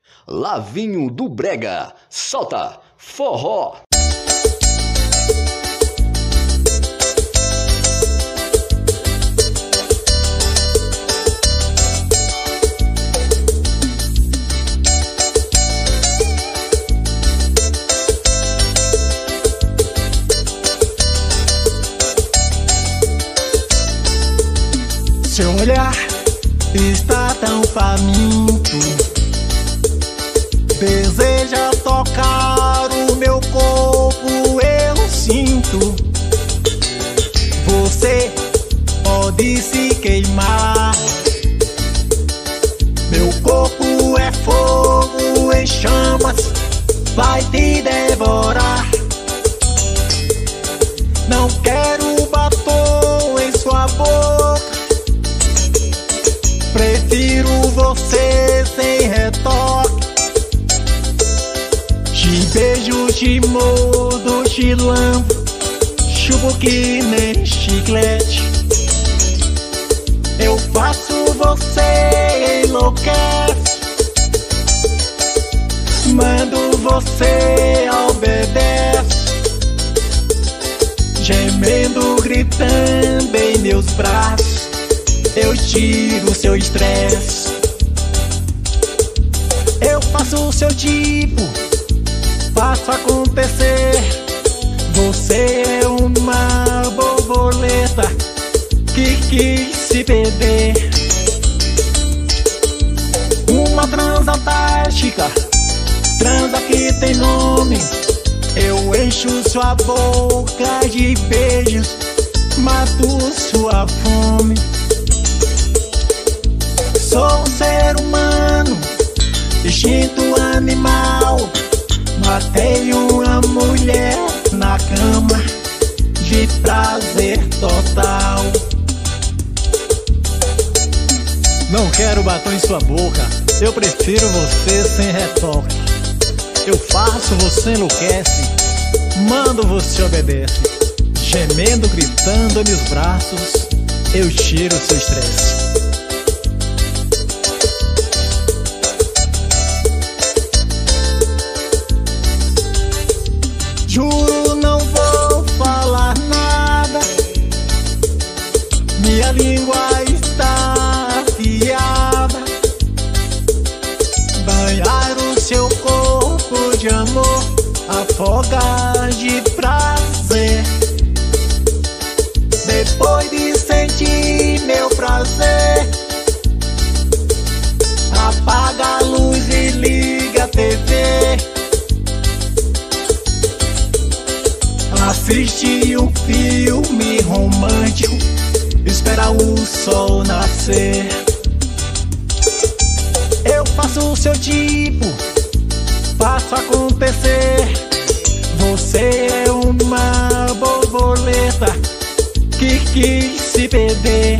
Lavinho do Brega, solta forró. Seu olhar está tão faminto, deseja tocar o meu corpo, eu sinto. Você pode se queimar, meu corpo é fogo em chamas, vai te devorar. Não quero batom em sua boca, prefiro você sem retoque. Te beijo, te mordo, te lambo, chupo que nem chiclete. Eu faço, você enlouquece, mando, você obedece. Gemendo, gritando em meus braços, eu tiro seu estresse. Eu faço o seu tipo, faço acontecer. Você é uma borboleta que quis se perder. Uma transantártica, transa que tem nome. Eu encho sua boca de beijos, mato sua fome. Sou um ser humano, instinto animal. Matei uma mulher na cama, de prazer total. Não quero batom em sua boca, eu prefiro você sem retoque. Eu faço, você enlouquece, mando, você obedece. Gemendo, gritando nos braços, eu tiro seu estresse. Juro, não vou falar nada, minha língua está afiada. Banhar o seu corpo de amor, afogar de prazer. Depois de sentir meu prazer, apaga a luz e liga a TV. Assiste um filme romântico, espera o sol nascer. Eu faço o seu tipo, faço acontecer. Você é uma borboleta que quis se perder.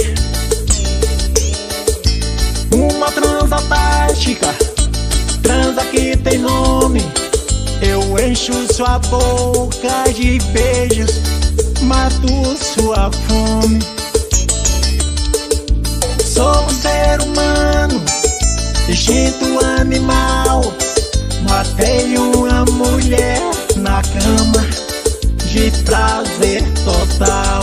Uma transantártica, transa que tem nome. Eu encho sua boca de beijos, mato sua fome. Sou um ser humano, instinto animal. Matei uma mulher na cama, de prazer total.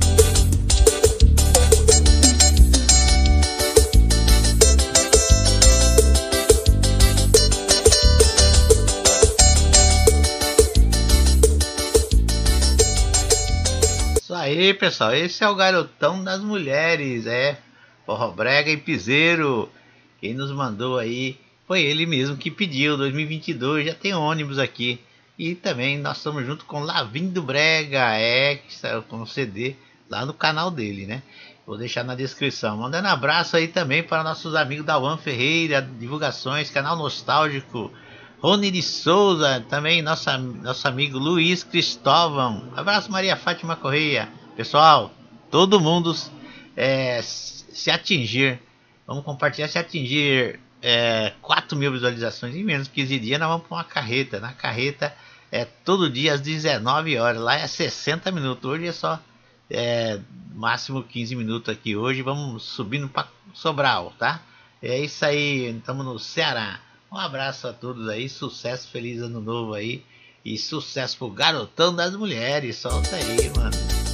Isso aí, pessoal, esse é o garotão das mulheres, forró brega e piseiro. Quem nos mandou aí foi ele mesmo que pediu. 2022 já tem ônibus aqui. E também nós estamos junto com Lavinho do Brega, que saiu com o CD lá no canal dele, né? Vou deixar na descrição. Mandando abraço aí também para nossos amigos da Juan Ferreira Divulgações, canal nostálgico. Rony de Souza, também nosso amigo Luiz Cristóvão. Abraço, Maria Fátima Correia. Pessoal, todo mundo se atingir, vamos compartilhar, se atingir 4.000 visualizações em menos de 15 dias, nós vamos para uma carreta. Na carreta todo dia às 19 horas, lá é 60 minutos, hoje é só máximo 15 minutos aqui. Hoje vamos subindo para Sobral, tá? É isso aí, estamos no Ceará. Um abraço a todos aí, sucesso, feliz ano novo aí. E sucesso pro garotão das mulheres. Solta aí, mano.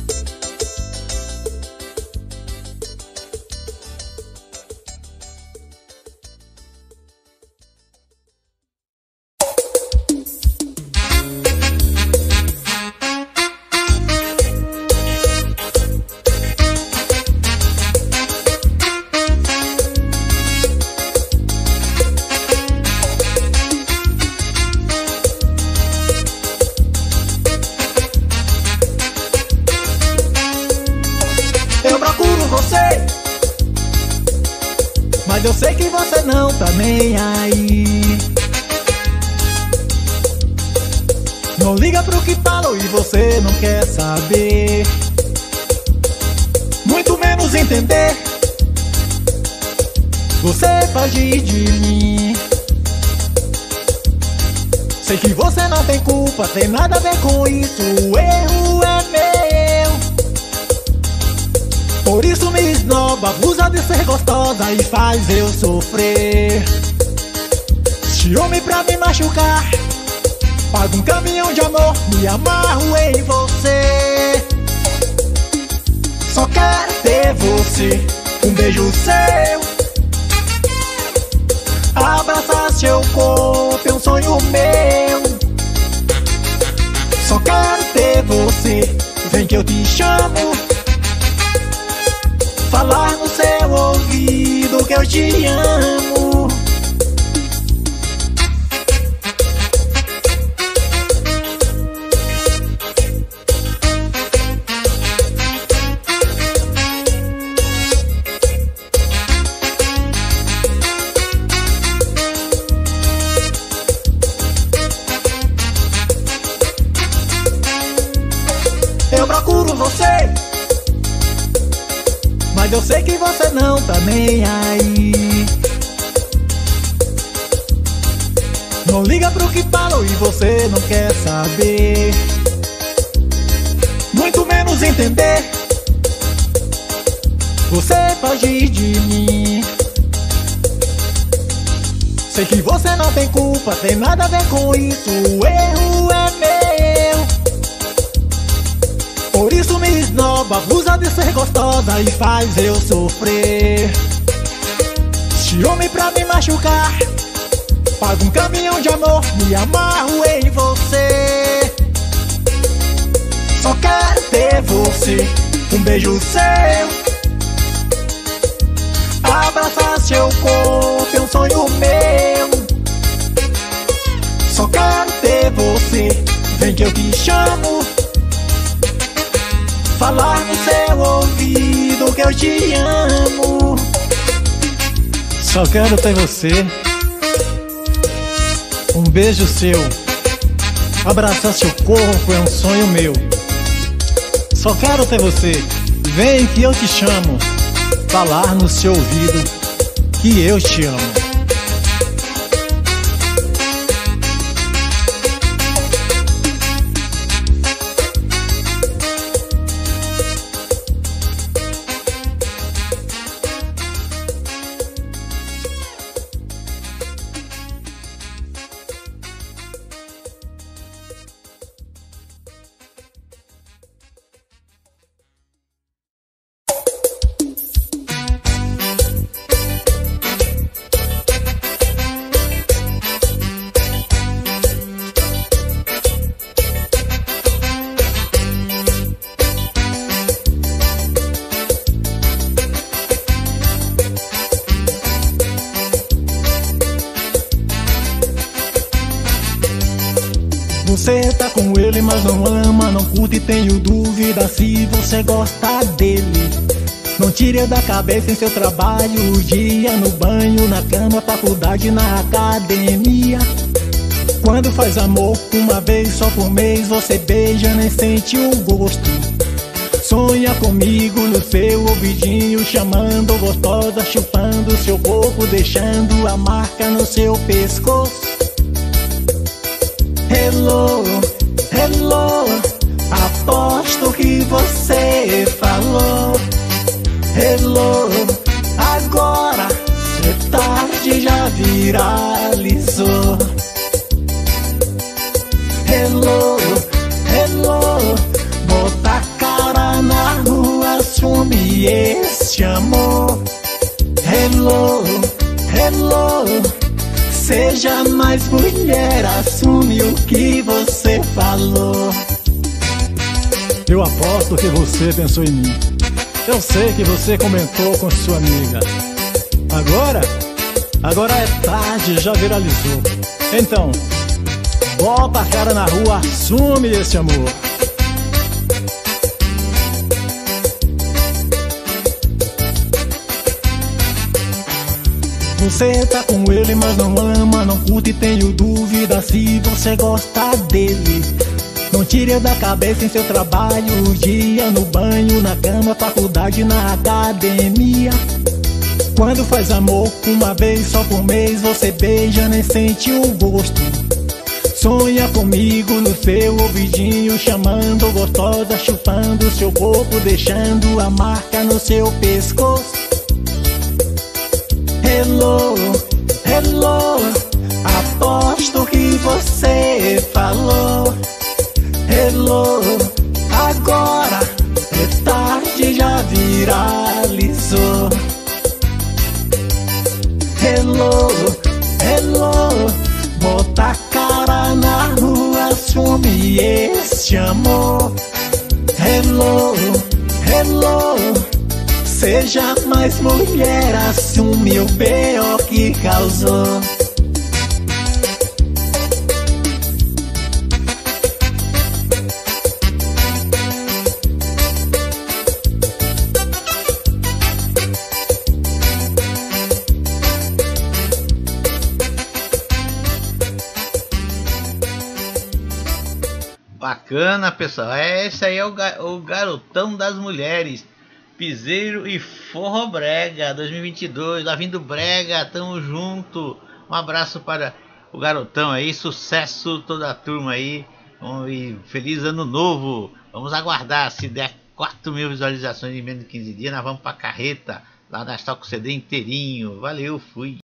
Mas eu sei que você não tá nem aí. Não liga pro que falo e você não quer saber, muito menos entender. Você foge de mim. Sei que você não tem culpa, tem nada a ver com isso. O erro é meu. Por isso me esnoba, abusa de ser gostosa e faz eu sofrer. Ciúme pra me machucar, pago um caminhão de amor, me amarro em você. Só quero ter você, um beijo seu, abraçar seu corpo, é um sonho meu. Só quero ter você, vem que eu te chamo, falar no seu ouvido que eu te amo. Eu procuro você, mas eu sei que você não tá nem aí. Não liga pro que falo e você não quer saber, muito menos entender. Você foge de mim. Sei que você não tem culpa, tem nada a ver com isso. O erro é meu. Por isso me esnoba, abusa de ser gostosa e faz eu sofrer. Ciúme pra me machucar, pago um caminhão de amor, me amarro em você. Só quero ter você, um beijo seu, abraçar seu corpo, é um sonho meu. Só quero ter você, vem que eu te chamo, falar no seu ouvido que eu te amo. Só quero ter você, um beijo seu, abraçar seu corpo, é um sonho meu. Só quero ter você, vem que eu te chamo, falar no seu ouvido que eu te amo. Você tá com ele, mas não ama, não curte, tenho dúvida se você gosta dele. Não tire da cabeça em seu trabalho, o dia no banho, na cama, faculdade, na academia. Quando faz amor, uma vez só por mês, você beija, nem sente o gosto. Sonha comigo no seu ouvidinho, chamando gostosa, chupando seu corpo, deixando a marca no seu pescoço. Hello, hello, aposto que você falou. Hello, agora é tarde, já viralizou. este amor. Hello, hello. Seja mais mulher, assume o que você falou. Eu aposto que você pensou em mim. Eu sei que você comentou com sua amiga. Agora é tarde, já viralizou. Então, bota a cara na rua, assume esse amor. Você tá com ele, mas não ama, não curte, tenho dúvida se você gosta dele. Não tire da cabeça em seu trabalho, o dia no banho, na cama, faculdade, na academia. Quando faz amor, uma vez só por mês, você beija, nem sente o gosto. Sonha comigo no seu ouvidinho, chamando gostosa, chupando seu corpo, deixando a marca no seu pescoço. Hello, hello, aposto que você falou. Hello, agora é tarde, já viralizou. Hello, hello, bota a cara na rua, assume este amor. Hello, hello. Seja mais mulher, assume o B.O. que causou. Bacana, pessoal. Esse aí é o garotão das mulheres. Piseiro e Forró Brega 2022, lá vindo Brega, tamo junto. Um abraço para o garotão aí, sucesso toda a turma aí, e feliz ano novo. Vamos aguardar, se der 4.000 visualizações em menos de 15 dias, nós vamos pra carreta, lá da Talco CD inteirinho. Valeu, fui.